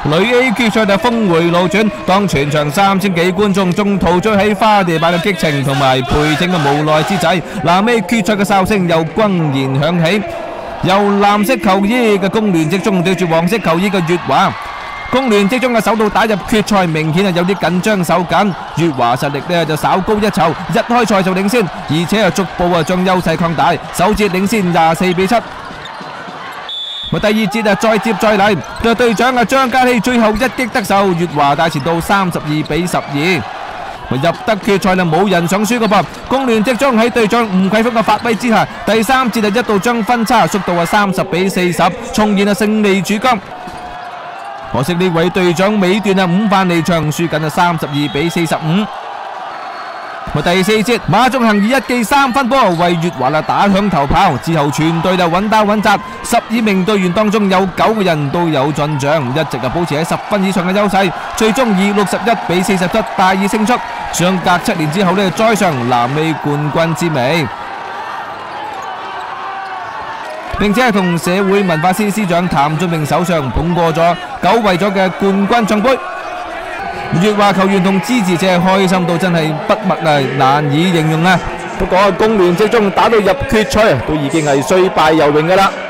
女 A 決賽就峰回路轉，當全場3000幾觀眾仲陶醉喺花地板嘅激情同埋陪正嘅無奈之際，男 A 決賽嘅哨聲又轟然響起，由藍色球衣嘅工聯職中對住黃色球衣嘅粵華。工聯職中嘅首度打入決賽，明顯係有啲緊張手緊。粵華實力呢就稍高一籌，一開賽就領先，而且逐步將優勢擴大，首節領先24-7。第二節再接再厲，隊長張家熙最後一擊得手，粵華帶前到32-12。入得決賽冇人想輸嘅噃。工聯職中喺隊長吳桂峰嘅發揮之下，第三節一度將分差縮到30-40，重現勝利主金。可惜呢位隊長尾段午飯離場，輸緊32-45。第四節馬仲恒以1記3分波為粵華打響頭炮，之後全隊穩打穩紮，12名隊員當中有9個人都有進賬，一直保持喺10分以上嘅優勢，最終以61-47大意勝出，相隔7年之後再上南美冠軍之尾，並且係同社會文化司司長譚俊榮手上捧過咗久違咗嘅冠軍獎杯。粵華球員同支持者開心到真係筆墨難以形容啊！不過工聯職中打到入決賽都已經係雖敗猶榮㗎啦。